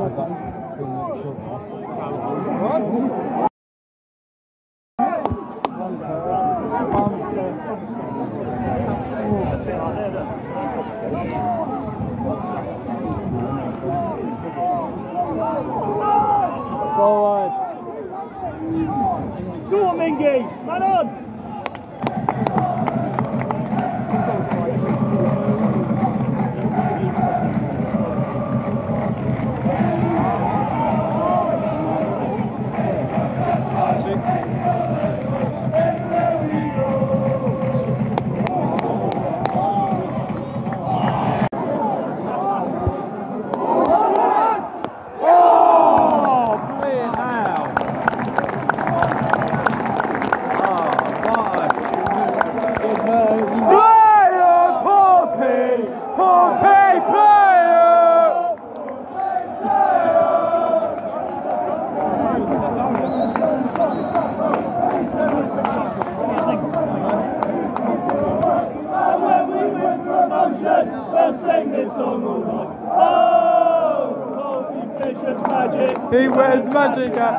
Forward. Go on, Mingy! Man on! He wears magic at.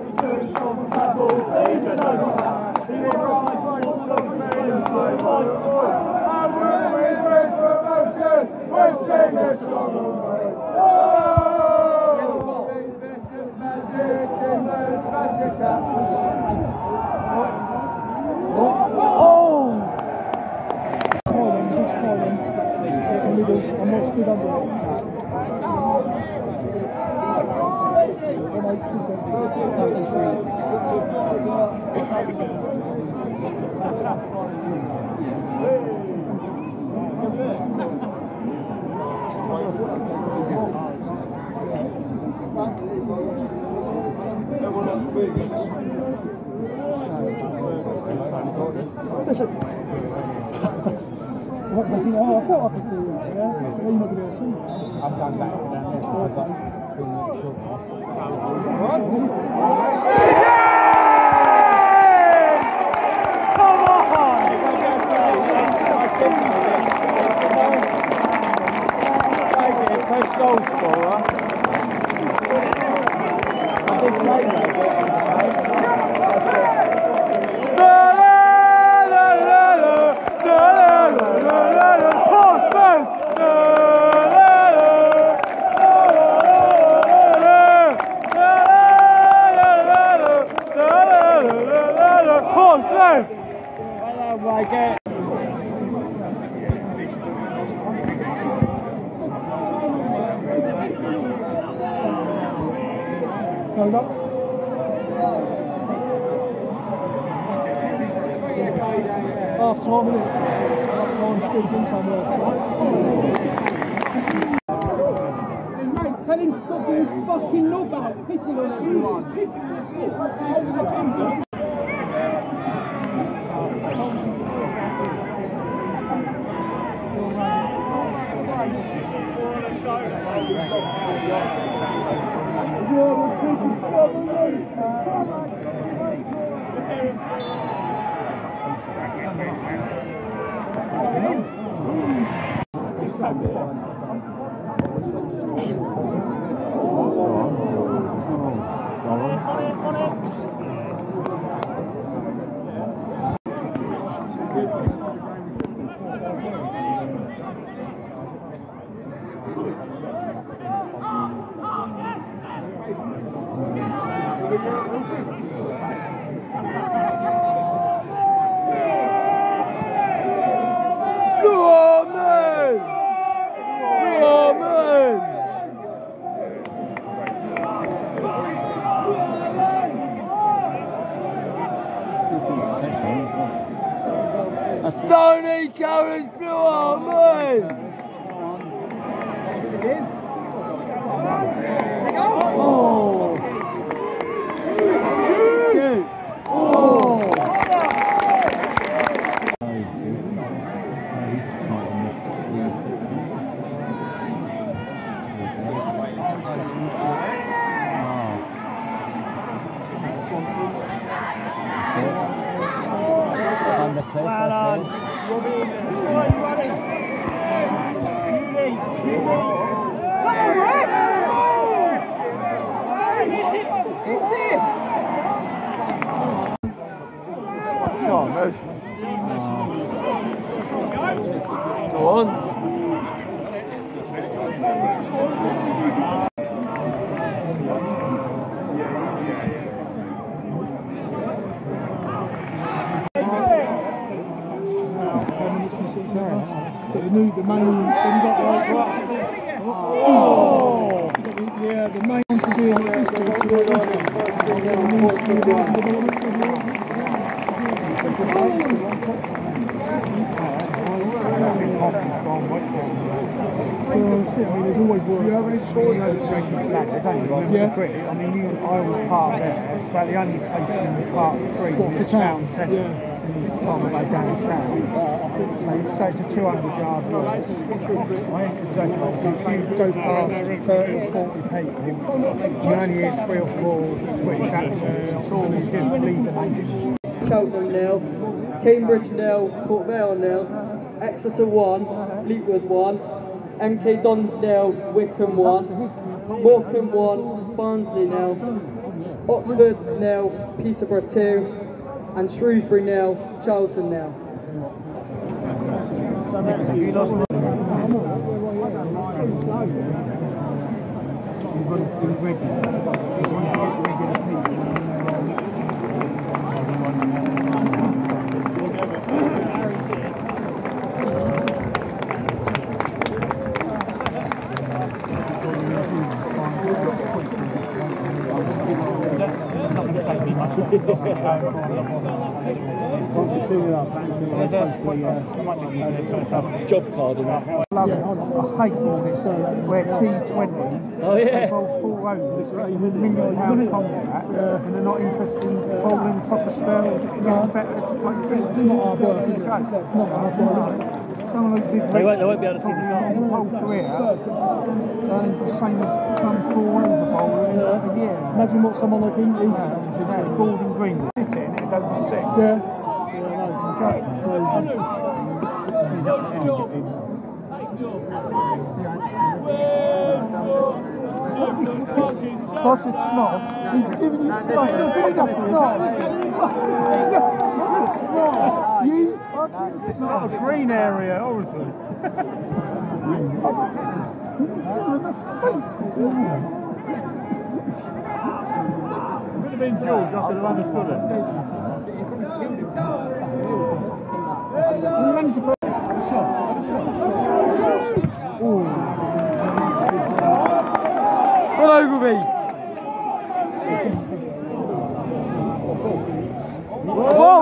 I thought I could see you. Yeah? You're not going to be able to see. I'm going back down there. First goal scorer. I did play that. Hold up. Half time, isn't it? Half time, squeeze in somewhere. Mate, tell him to stop doing fucking knob out, pissing on everyone. Tony Curry's blue army! Oh! Shoot! Oh! Well done. Yes. Go on. The main, then you got like, oh! Yeah, the main one to do there's always work. Do you have any choice? Yeah. I mean, I was part of it. It's about the only place in the part 3. What, for town? Centre. Yeah. Time to go down the south. So it's a 200-yard run. I ain't concerned. If you go past 30 or 40 people, you only hear 3 or 4 British accents. It's all just leave the nation. Cheltenham 0, Cambridge 0, Port Vale 0, Exeter 1, Fleetwood 1, MK Dons 0, Wickham 1, Morecambe 1, Barnsley 0, Oxford 0, Peterborough 2, and Shrewsbury 0, Charlton 0. You've got to be ready. You want to get regular people. Job card and that. I love it. I skateboard it where T20 Oh yeah. they bowl 4 overs, £1 million contract, and they're not interested in bowling proper spells, it's getting better to play things. It's not hard work, is it? It's not hard work. Some of those big They won't be able to see the whole career, earning the same as some 4 over bowling a year. Imagine what someone like him can do. Gordon Green sit it and it goes to 6. Yeah. Such a snob. He's giving you snot. He's a snot. You fucking snot. A green area, obviously. Could have been George, I could have understood it. He managed to put a shot. Go Ogilvy. Whoa!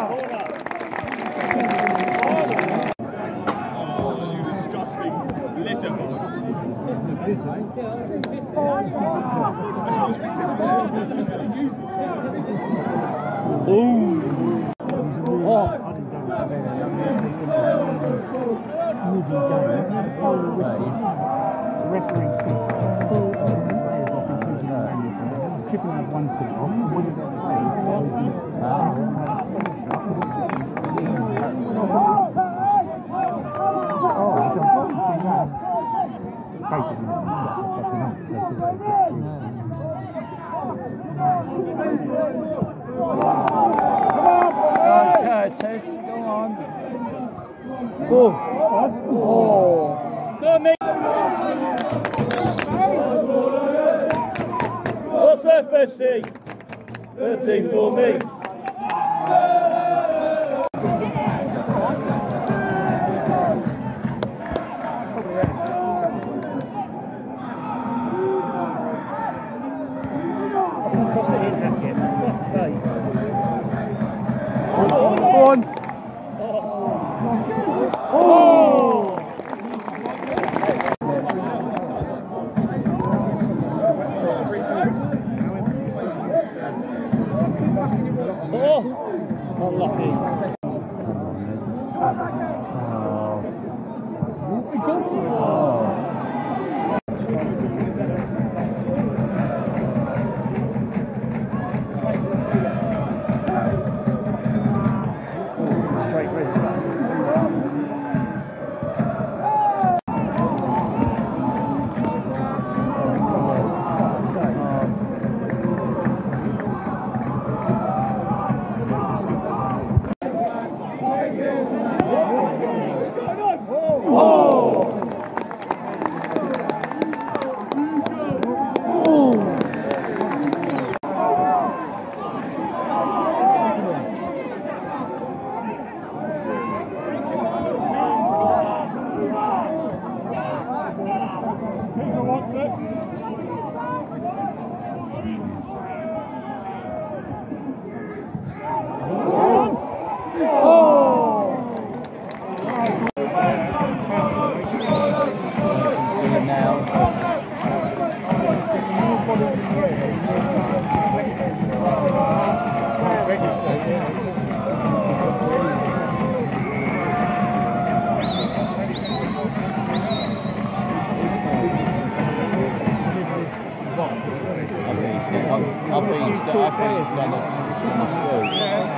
Curtis, go on. Oh. Go on, mate. What's FSC? 13 for me. Cross it in, Hackett, for fuck's sake. Go on. Oh! Oh! Unlucky. Straight red. I think he's done it still.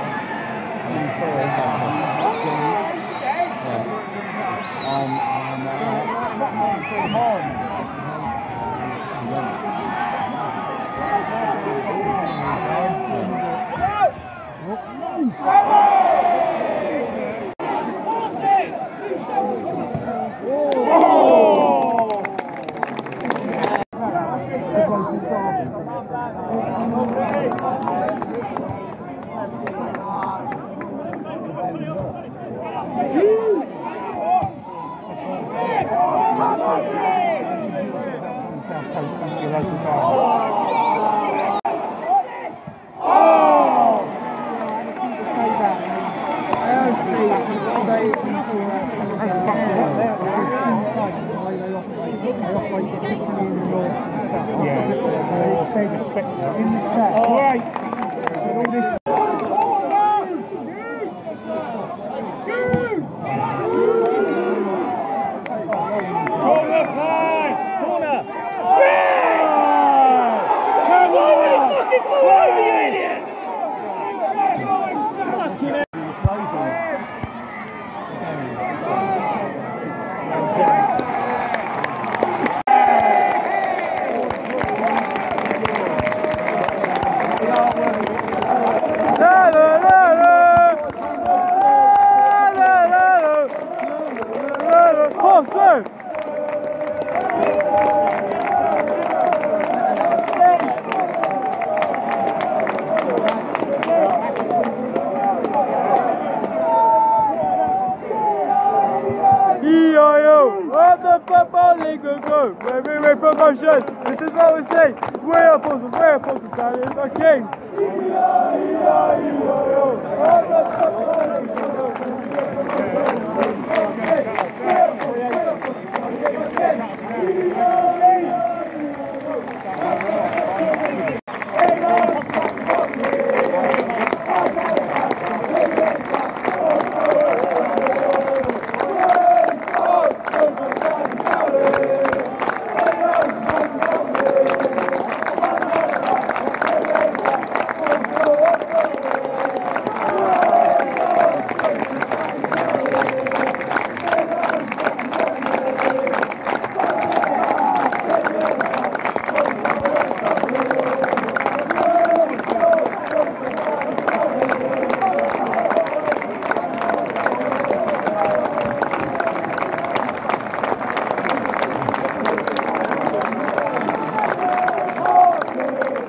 What the football league will go? We're promotion. This is what we say. We're opposed to Italians are king.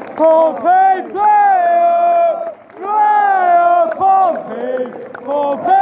Pompey player! Pompey!